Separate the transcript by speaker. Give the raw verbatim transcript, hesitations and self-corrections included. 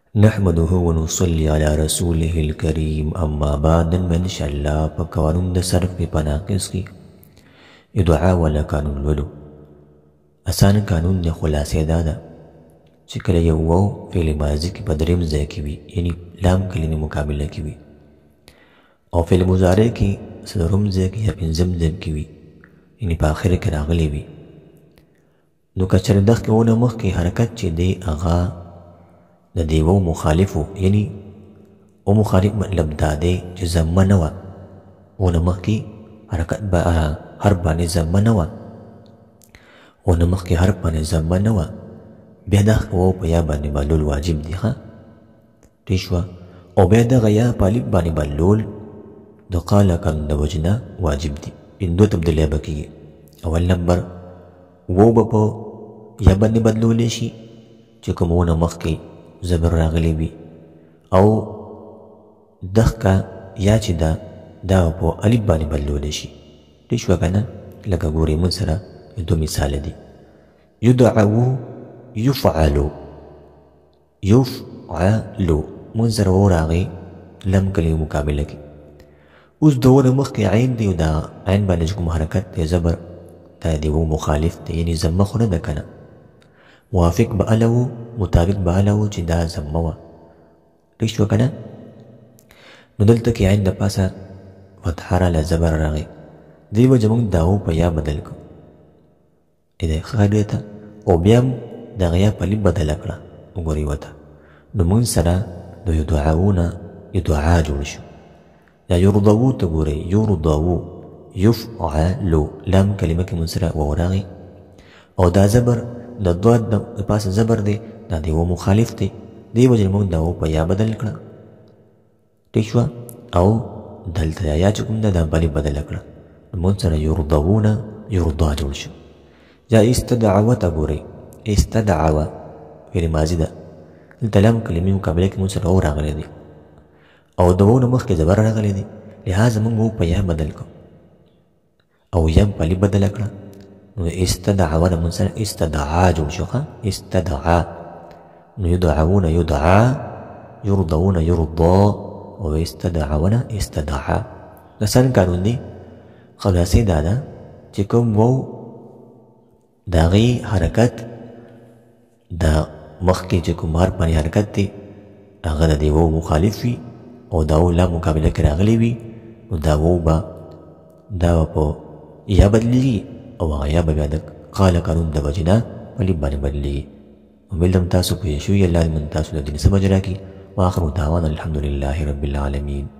Speaker 1: نحمده ونصلي على رسوله الكريم اما بعد نن ان شاء الله په قوانون د صرف په پناقص کې یو دعا ولا قانون ولو اسان قانون نه خلاصې دا ده چې کله یو وو فعل ماضي کې په دریم ځای کې وي یعنی لام کلمې مقابله کې وي او فعل مضارع کې څلورم ځای کې یا پنځم ځای کې وي یعنی په اخر کې راغلی وي نو که چېرې دغه ونه مخکې حرکت چې دی هغه د دې وو مخالفو یعنی او مخالف مطلب دا دی چې ضمه نه وه ونه مخکې حرکت به حرف باندې ضمه نه وه ونه مخکې حرف باندې ضمه نه وه بیا دغه وو په یا باندې بلول واجب دی ښه ټیک شوه او بیا دغه یا په الف باندې بلول د قاله قانون د وجې نه واجب دی پنځو تبدیلی به کېږي اول نمبر وو به په یا باندې بدلولی شي چې کوم ونه مخکې زبر راغلی وي او دغه یا چې دا دا په الف باندې بدلولی شي ټیک شوه که نه لکه ګورئ موږ سره دو مثال دي یدعو یفعلو یفعلو موږ سره و راغی لم کلمې مقابله کې اوس د ونه مخکې عین دی او دا عین باندې چې کوم حرکت دی زبر دا دی و مخالف دی یعنې ضمه خو نه ده که نه موافق به اله و مطابق به اله و چې دا ضمه وه ټیک شوه که نه نو دلته کې عین د پاسه فتحه راله زبر راغی دې وجه موږ دا و په یا بدل کړو ادې ښه دی ته او بیا هم دغه یا په لیک بدله کړه وګورئ ورته نو موږ سره د یدعوونه یدعا جوړ شو یا یرضوو ته ګورئ یرضوو یفعلو لام کلمه کې موږ سره واو راغی او دا زبر د ضاد د پاسه زبر دی دا دی و مخالف دی دې وجې موږ دا و په یا بدل کړه ټیک شوه او دلته یا چې کوم ده دا بلې بدله کړه نو موږ سره یرضوونه یرضا جوړ شو یا استدعوه ته ګورئ استدعوه فعل ماضي ده دلته لام کلمې مقابله کې موږ سره او راغلی دی او د وو نه مخکې زبر راغلی دی لهذا موږ و په یا بدل کړو او یم په لیک بدله کړه نو استدعوه نه موږ سره استدعا جوړ شو ښه استدعا نو یدعوونه یدعا یرضوونه یرضا او استدعوونه استدعا د سن قانون دی خلاصې دا ده چې کوم وو د هغې حرکت د مخکې چې کوم حرف باندې حرکت دی هغه د دې وو مخالف وي او دا وو لا مقابله کې راغلی وي نو دا وو به دا به په یا بدلېږي او هغه یا به بیا د قاله قانون د وجې نه په لیک باندې بدلېږي امید لم تاسو پوه شوي الله دې من تاسو له دې څه بچ راکړي واخر دعوانا الحمد لله رب العالمین